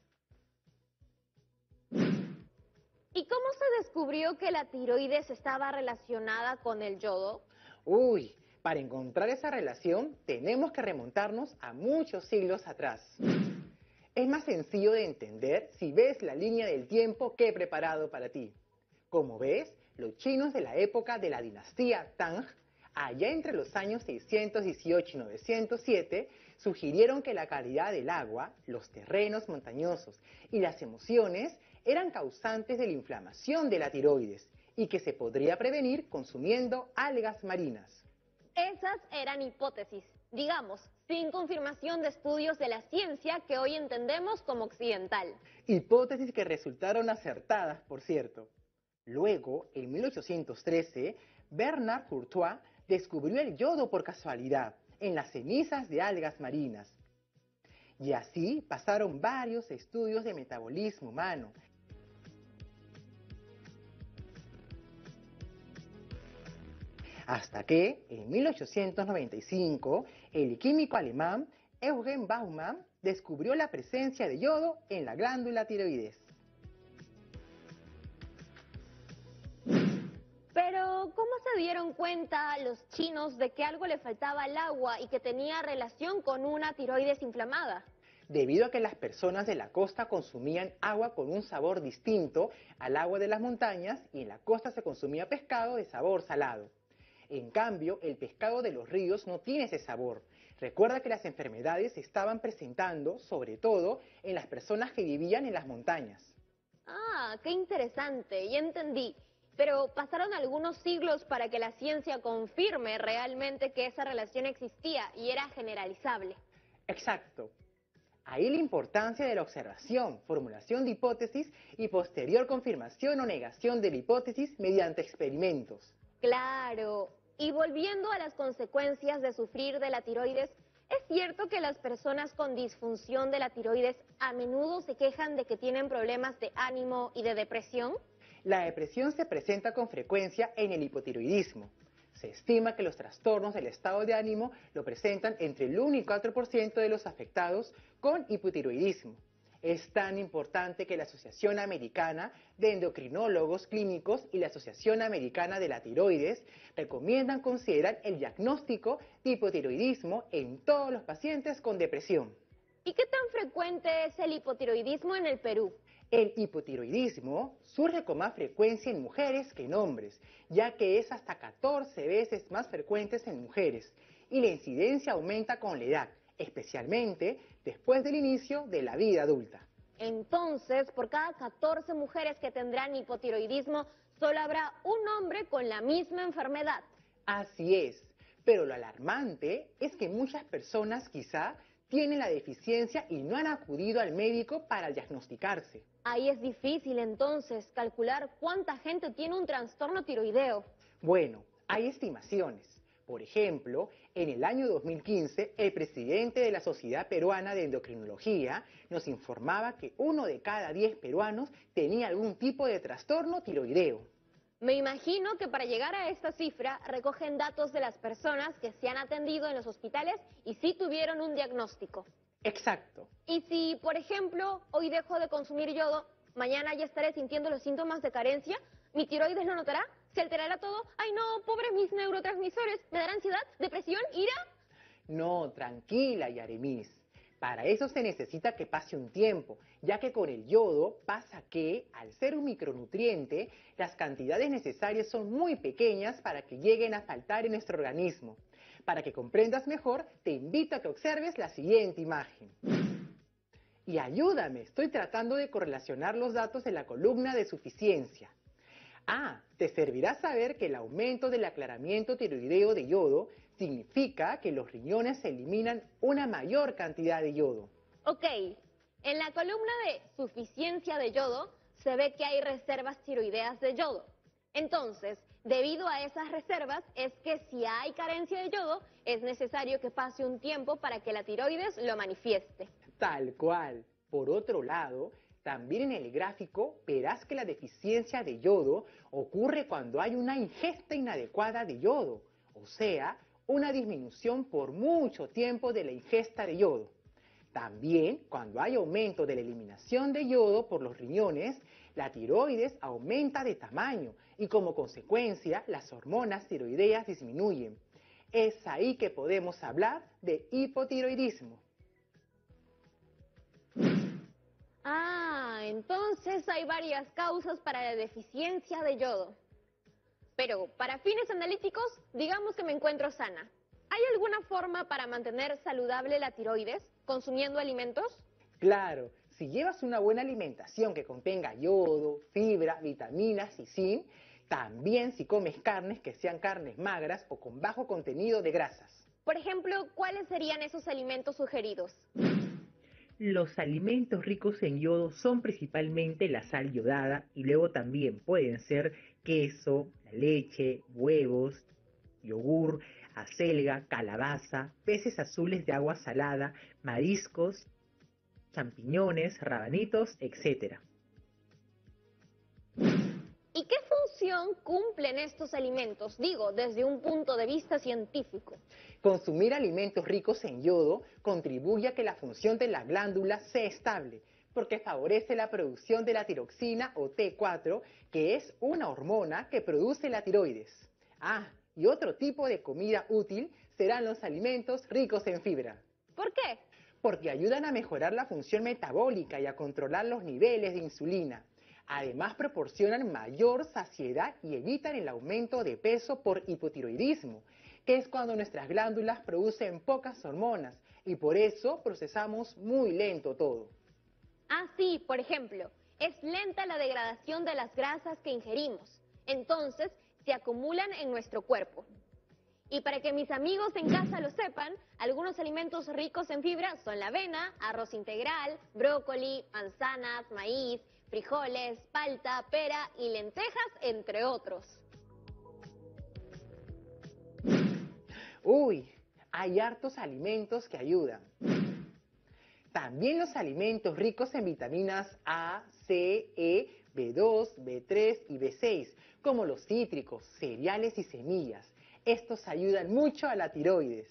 ¿Y cómo se descubrió que la tiroides estaba relacionada con el yodo? Uy, para encontrar esa relación tenemos que remontarnos a muchos siglos atrás. Es más sencillo de entender si ves la línea del tiempo que he preparado para ti. Como ves, los chinos de la época de la dinastía Tang, allá entre los años 618 y 907, sugirieron que la calidad del agua, los terrenos montañosos y las emociones eran causantes de la inflamación de la tiroides y que se podría prevenir consumiendo algas marinas. Esas eran hipótesis, digamos, sin confirmación de estudios de la ciencia que hoy entendemos como occidental. Hipótesis que resultaron acertadas, por cierto. Luego, en 1813, Bernard Courtois descubrió el yodo por casualidad en las cenizas de algas marinas. Y así pasaron varios estudios de metabolismo humano. Hasta que, en 1895, el químico alemán Eugen Baumann descubrió la presencia de yodo en la glándula tiroides. Pero, ¿cómo se dieron cuenta los chinos de que algo le faltaba al agua y que tenía relación con una tiroides inflamada? Debido a que las personas de la costa consumían agua con un sabor distinto al agua de las montañas y en la costa se consumía pescado de sabor salado. En cambio, el pescado de los ríos no tiene ese sabor. Recuerda que las enfermedades se estaban presentando, sobre todo, en las personas que vivían en las montañas. Ah, qué interesante, ya entendí. Pero pasaron algunos siglos para que la ciencia confirme realmente que esa relación existía y era generalizable. Exacto. Ahí la importancia de la observación, formulación de hipótesis y posterior confirmación o negación de la hipótesis mediante experimentos. Claro. Y volviendo a las consecuencias de sufrir de la tiroides, ¿es cierto que las personas con disfunción de la tiroides a menudo se quejan de que tienen problemas de ánimo y de depresión? La depresión se presenta con frecuencia en el hipotiroidismo. Se estima que los trastornos del estado de ánimo lo presentan entre el 1 y 4% de los afectados con hipotiroidismo. Es tan importante que la Asociación Americana de Endocrinólogos Clínicos y la Asociación Americana de la Tiroides recomiendan considerar el diagnóstico de hipotiroidismo en todos los pacientes con depresión. ¿Y qué tan frecuente es el hipotiroidismo en el Perú? El hipotiroidismo surge con más frecuencia en mujeres que en hombres, ya que es hasta 14 veces más frecuente en mujeres, y la incidencia aumenta con la edad, especialmente después del inicio de la vida adulta. Entonces, por cada 14 mujeres que tendrán hipotiroidismo, solo habrá un hombre con la misma enfermedad. Así es, pero lo alarmante es que muchas personas quizá tienen la deficiencia y no han acudido al médico para diagnosticarse. Ahí es difícil entonces calcular cuánta gente tiene un trastorno tiroideo. Bueno, hay estimaciones. Por ejemplo, en el año 2015, el presidente de la Sociedad Peruana de Endocrinología nos informaba que 1 de cada 10 peruanos tenía algún tipo de trastorno tiroideo. Me imagino que para llegar a esta cifra recogen datos de las personas que se han atendido en los hospitales y sí tuvieron un diagnóstico. Exacto. Y si, por ejemplo, hoy dejo de consumir yodo, mañana ya estaré sintiendo los síntomas de carencia, ¿mi tiroides lo notará? ¿Se alterará todo? ¡Ay no, pobres mis neurotransmisores! ¿Me dará ansiedad, depresión, ira? No, tranquila, Yaremis. Para eso se necesita que pase un tiempo, ya que con el yodo pasa que, al ser un micronutriente, las cantidades necesarias son muy pequeñas para que lleguen a faltar en nuestro organismo. Para que comprendas mejor, te invito a que observes la siguiente imagen. Y ayúdame, estoy tratando de correlacionar los datos de la columna de suficiencia. Ah, te servirá saber que el aumento del aclaramiento tiroideo de yodo significa que los riñones eliminan una mayor cantidad de yodo. Ok, en la columna de suficiencia de yodo se ve que hay reservas tiroideas de yodo. Entonces, debido a esas reservas es que si hay carencia de yodo, es necesario que pase un tiempo para que la tiroides lo manifieste. Tal cual. Por otro lado, también en el gráfico verás que la deficiencia de yodo ocurre cuando hay una ingesta inadecuada de yodo, o sea, una disminución por mucho tiempo de la ingesta de yodo. También, cuando hay aumento de la eliminación de yodo por los riñones, la tiroides aumenta de tamaño y como consecuencia las hormonas tiroideas disminuyen. Es ahí que podemos hablar de hipotiroidismo. Ah, entonces hay varias causas para la deficiencia de yodo. Pero para fines analíticos, digamos que me encuentro sana. ¿Hay alguna forma para mantener saludable la tiroides consumiendo alimentos? Claro, si llevas una buena alimentación que contenga yodo, fibra, vitaminas y zinc, también si comes carnes que sean carnes magras o con bajo contenido de grasas. Por ejemplo, ¿cuáles serían esos alimentos sugeridos? Los alimentos ricos en yodo son principalmente la sal yodada y luego también pueden ser queso, leche, huevos, yogur, acelga, calabaza, peces azules de agua salada, mariscos, champiñones, rabanitos, etc. ¿Y qué función cumplen estos alimentos? Digo, desde un punto de vista científico. Consumir alimentos ricos en yodo contribuye a que la función de la glándula sea estable, porque favorece la producción de la tiroxina o T4, que es una hormona que produce la tiroides. Ah, y otro tipo de comida útil serán los alimentos ricos en fibra. ¿Por qué? Porque ayudan a mejorar la función metabólica y a controlar los niveles de insulina. Además, proporcionan mayor saciedad y evitan el aumento de peso por hipotiroidismo, que es cuando nuestras glándulas producen pocas hormonas y por eso procesamos muy lento todo. Ah, sí, por ejemplo, es lenta la degradación de las grasas que ingerimos, entonces se acumulan en nuestro cuerpo. Y para que mis amigos en casa lo sepan, algunos alimentos ricos en fibra son la avena, arroz integral, brócoli, manzanas, maíz, frijoles, palta, pera y lentejas, entre otros. Uy, hay hartos alimentos que ayudan. También los alimentos ricos en vitaminas A, C, E, B2, B3 y B6, como los cítricos, cereales y semillas. Estos ayudan mucho a la tiroides.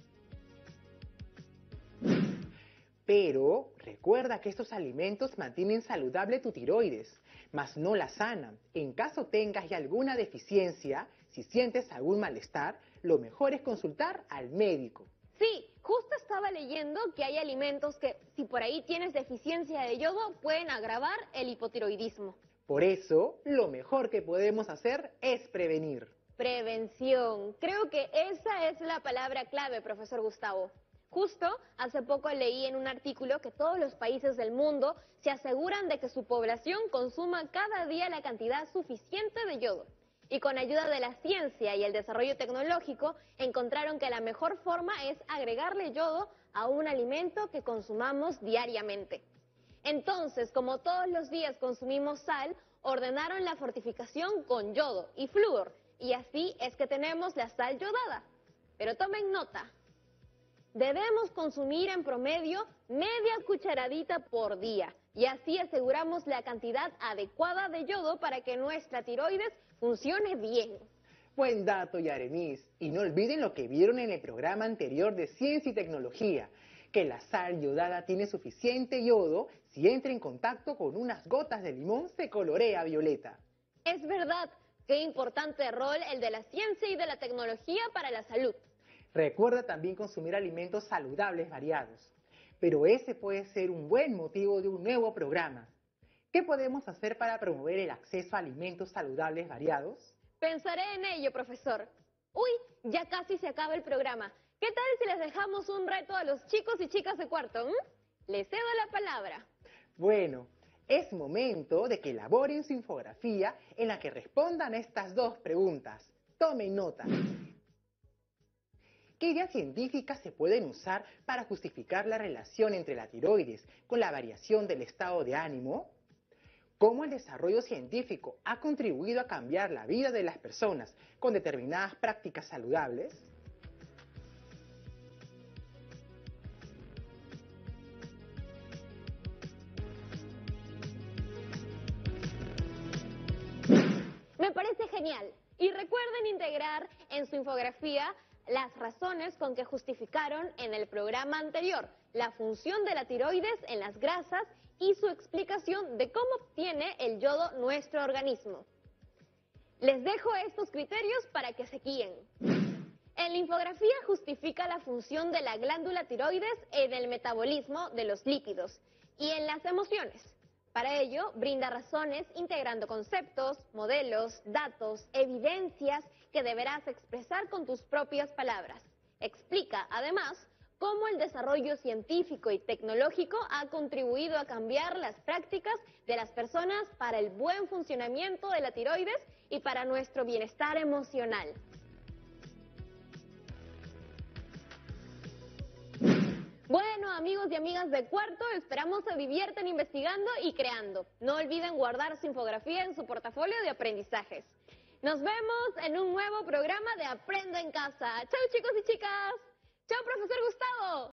Pero recuerda que estos alimentos mantienen saludable tu tiroides, mas no la sanan. En caso tengas ya alguna deficiencia, si sientes algún malestar, lo mejor es consultar al médico. Sí, justo estaba leyendo que hay alimentos que, si por ahí tienes deficiencia de yodo, pueden agravar el hipotiroidismo. Por eso, lo mejor que podemos hacer es prevenir. Prevención. Creo que esa es la palabra clave, profesor Gustavo. Justo hace poco leí en un artículo que todos los países del mundo se aseguran de que su población consuma cada día la cantidad suficiente de yodo. Y con ayuda de la ciencia y el desarrollo tecnológico, encontraron que la mejor forma es agregarle yodo a un alimento que consumamos diariamente. Entonces, como todos los días consumimos sal, ordenaron la fortificación con yodo y flúor, y así es que tenemos la sal yodada. Pero tomen nota. Debemos consumir en promedio media cucharadita por día y así aseguramos la cantidad adecuada de yodo para que nuestra tiroides funcione bien. Buen dato, Yaremis. Y no olviden lo que vieron en el programa anterior de Ciencia y Tecnología, que la sal yodada tiene suficiente yodo, si entra en contacto con unas gotas de limón se colorea violeta. Es verdad, qué importante rol el de la ciencia y de la tecnología para la salud. Recuerda también consumir alimentos saludables variados, pero ese puede ser un buen motivo de un nuevo programa. ¿Qué podemos hacer para promover el acceso a alimentos saludables variados? Pensaré en ello, profesor. Uy, ya casi se acaba el programa. ¿Qué tal si les dejamos un reto a los chicos y chicas de cuarto? Les cedo la palabra. Bueno, es momento de que elaboren su infografía en la que respondan estas dos preguntas. Tomen nota. ¿Qué ideas científicas se pueden usar para justificar la relación entre la tiroides con la variación del estado de ánimo? ¿Cómo el desarrollo científico ha contribuido a cambiar la vida de las personas con determinadas prácticas saludables? Me parece genial. Y recuerden integrar en su infografía las razones con que justificaron en el programa anterior la función de la tiroides en las grasas y su explicación de cómo obtiene el yodo nuestro organismo. Les dejo estos criterios para que se guíen. En la infografía justifica la función de la glándula tiroides en el metabolismo de los lípidos y en las emociones. Para ello, brinda razones integrando conceptos, modelos, datos, evidencias que deberás expresar con tus propias palabras. Explica, además, cómo el desarrollo científico y tecnológico ha contribuido a cambiar las prácticas de las personas para el buen funcionamiento de la tiroides y para nuestro bienestar emocional. Bueno, amigos y amigas de cuarto, esperamos se diviertan investigando y creando. No olviden guardar su infografía en su portafolio de aprendizajes. Nos vemos en un nuevo programa de Aprendo en Casa. ¡Chao, chicos y chicas! ¡Chao, profesor Gustavo!